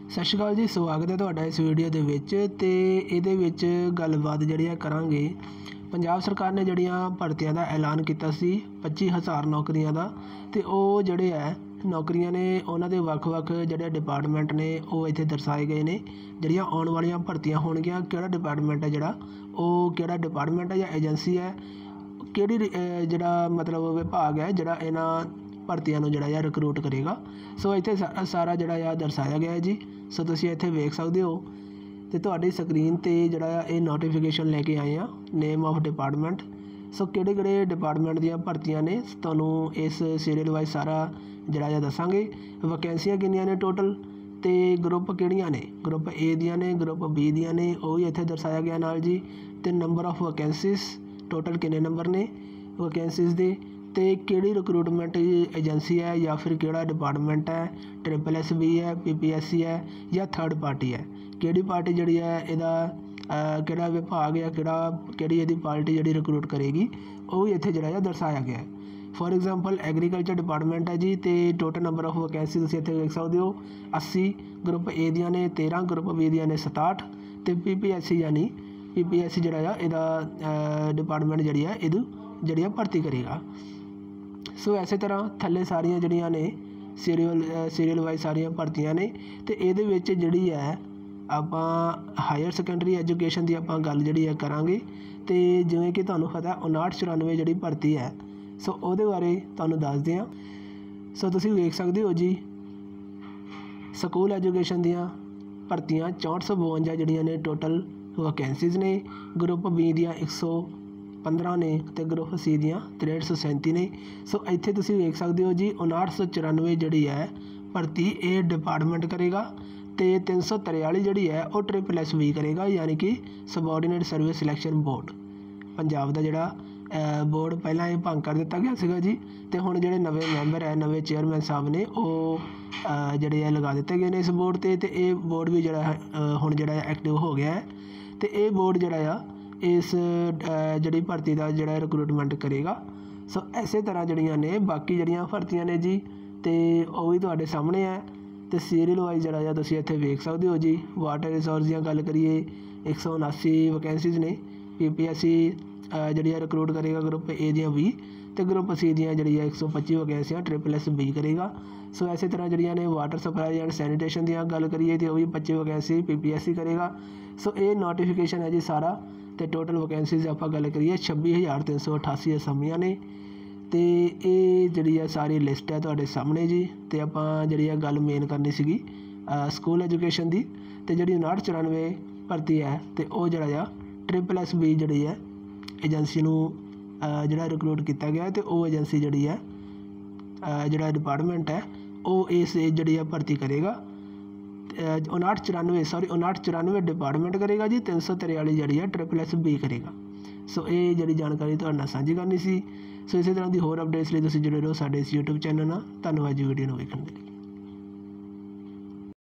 सत श्री अकाल जी, स्वागत है तुहाडा इस वीडियो दे विच ते इहदे विच गलबात जिहड़ी है करांगे। पंजाब सरकार ने जिहड़ियां भर्तियां दा ऐलान कीता सी 25,000 नौकरियां दा ते ओह जिहड़े है नौकरियां ने उन्हां दे वक्-वक् जिहड़े डिपार्टमेंट ने ओह इत्थे दर्शाए गए ने। जिहड़ियां आउण वालियां भर्तियां होणगीਆਂ किहड़ा डिपार्टमेंट है जिहड़ा ओह किहड़ा डिपार्टमेंट है या एजेंसी है किहड़ी जिहड़ा मतलब विभाग है जिहड़ा इन्हां भर्तियां नूं जिहड़ा रिक्रूट करेगा। सो इत्थे सारा जिहड़ा दर्शाया गया है जी। सो तुसीं इत्थे वेख सकदे हो ते तुहाडी स्क्रीन ते जिहड़ा ये नोटिफिकेशन लैके आए हैं नेम ऑफ डिपार्टमेंट। सो किहड़े डिपार्टमेंट दीयां भर्तियां ने तुहानूं इस सीरियल वाइज सारा जिहड़ा दस्सांगे। वैकेंसियां किन्नियां ने टोटल ते ग्रुप किहड़ियां ने, ग्रुप ए दियां ने, ग्रुप बी दियां ने, ओह भी इत्थे दर्शाया गया नाल जी। ते नंबर ऑफ वैकेंसीज टोटल किन्ने नंबर ने वैकेंसीज दे ते किहड़ी रिक्रूटमेंट एजेंसी है या फिर किहड़ा डिपार्टमेंट है, SSB है, PPSC है या थर्ड पार्टी है, किहड़ी पार्टी जिहड़ी है इहदा किहड़ा विभाग या किहड़ी इहदी पार्टी जिहड़ी रिक्रूट करेगी वो भी इत्थे जिहड़ा दर्शाया गया है। फॉर एग्जाम्पल एग्रीकल्चर डिपार्टमेंट है जी ते टोटल नंबर ऑफ वैकेंसी तुसीं इत्थे देख सकदे हो 80, ग्रुप ए दियां ने 13, ग्रुप बी दियां ने 67 ते PPSC यानी PPSC जिहड़ा इहदा डिपार्टमेंट जिहड़ी है इहदू जिहड़ी भर्ती करेगा। सो इस तरह थल्ले सारियां जिहड़ियां ने सीरीयल वाइज सारियां भर्तियां ने ते इहदे विच जिहड़ी है आपां हायर सैकेंडरी एजुकेशन की आपां गल जिहड़ी है करांगे। ते जिवें कि तुहानूं पता 59-94 जिहड़ी भर्ती है सो उहदे बारे तुहानूं दसदे हां। सो तुसीं वेख सकदे हो जी स्कूल एजुकेशन दियां भर्तियां 6452 जिहड़ियां ने टोटल वैकेंसीज ने। ग्रुप बी दियां 115 ने ते ग्रुप सी दियां 6337 ने। सो इत्थे तुसीं वेख सकदे हो जी 5994 जिहड़ी है भर्ती ये डिपार्टमेंट करेगा ते 343 जिहड़ी है वो SSB करेगा यानी कि subordinate service selection board Punjab का जिहड़ा बोर्ड पहला ये भंग कर दिता गया सीगा जी। ते हुण जिहड़े नवे मैंबर है नवे चेयरमैन साहब ने वो जिहड़े लगा दिते गए ने इस बोर्ड ते ये बोर्ड भी जिहड़ा हुण जिहड़ा एक्टिव हो गया है ते ये बोर्ड जिहड़ा इस जिहड़ी भर्ती का जिहड़ा रिक्रूटमेंट करेगा। सो इस तरह जिहड़ियां ने बाकी जिहड़ियां भर्तियां ने जी ते वो भी तुहाडे सामने है ते सीरीयल वाइज जिहड़ा तुसीं इत्थे वेख सकदे हो जी। वाटर रिसोर्स दी गल करिए 179 वैकेंसीज ने। PPSC जिहड़ी रिक्रूट करेगा ग्रुप ए दियां 20 ते ग्रुप सी दियां जिहड़ी 125 वैकेंसियां SSB करेगा। सो इस तरह जिहड़ियां ने वाटर सप्लाई एंड सैनीटेशन दी गल करिए तो वह भी 25 वैकेंसी PPSC करेगा। सो ये नोटिफिकेशन है जी सारा ते टोटल वैकेंसीज आप गल करिए 26,388 असामियां ने ते ये जिहड़ी सारी लिस्ट है तुहाडे सामने जी। ते आपां जिहड़ी गल मेन करनी सीगी स्कूल एजुकेशन दी ते जिहड़ी 5994 भर्ती है ते वो जिहड़ा SSB जिहड़ी है एजेंसी नूं जिहड़ा रिक्रूट किया गया है ते वो एजेंसी जिहड़ी है जिहड़ा डिपार्टमेंट है वो इस जिहड़ी भर्ती करेगा। 5994 डिपार्टमेंट करेगा जी 343 जिहड़ी SSB करेगा। सो ये जिहड़ी जानकारी तुहाडे नाल सांझी करनी सी। सो इस तरह की होर अपडेट्स लिए तुसीं जुड़े रहो साडे इस YouTube चैनल नाल। धन्नवाद जी वीडियो नूं वेखण लई।